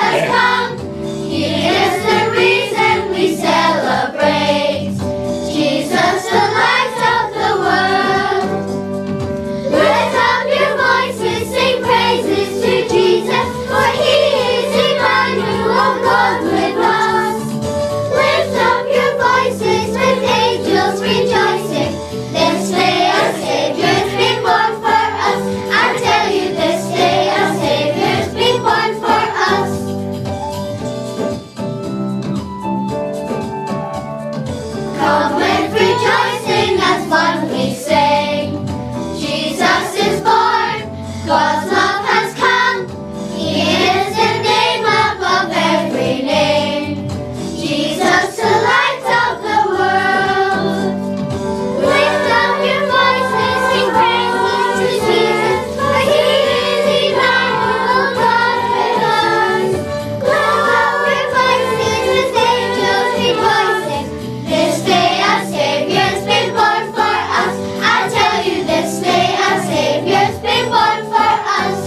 has come. He is the reason we celebrate. Jesus, the light of the world. Lift up your voices, sing praises to Jesus, for He is Emmanuel, God with us. Lift up your voices with angels rejoicing. This day a Savior's been born for us. I tell you, this day a Savior's been born for us. Come with rejoicing as one we sing. Jesus is born, God's love has come. He is the name above every name. Jesus, the light of the world. Lift up your voices, sing praises to Jesus, for He is Emmanuel, God with us. Lift up your voices with angels rejoicing. This day a Savior's been born for us. I tell you, this day a Savior's been born for us.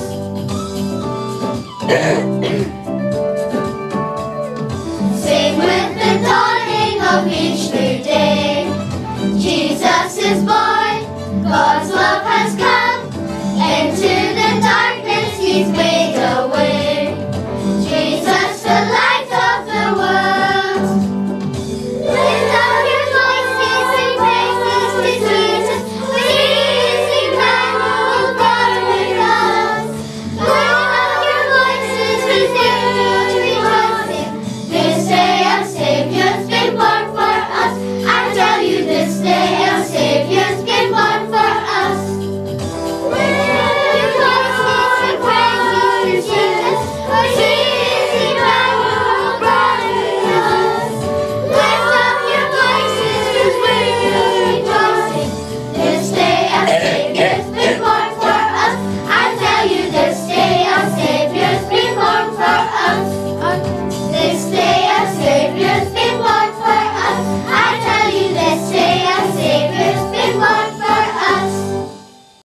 Sing with the dawning of each new day. Jesus is born, God's love has come.